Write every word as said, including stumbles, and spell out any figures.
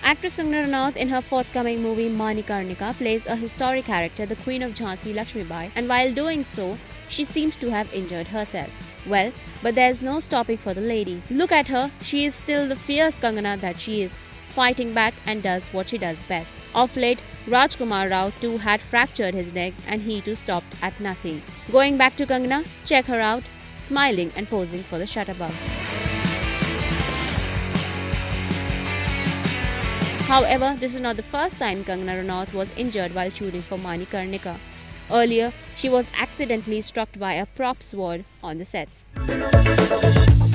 Actress Kangana Ranaut in her forthcoming movie Manikarnika plays a historic character, the Queen of Jhansi Lakshmibai, and while doing so, she seems to have injured herself. Well, but there's no stopping for the lady. Look at her, she is still the fierce Kangana that she is, fighting back and does what she does best. Of late, Rajkumar Rao too had fractured his neck and he too stopped at nothing. Going back to Kangana, check her out, smiling and posing for the shutterbugs. However, this is not the first time Kangana Ranaut was injured while shooting for Manikarnika. Earlier, she was accidentally struck by a prop sword on the sets.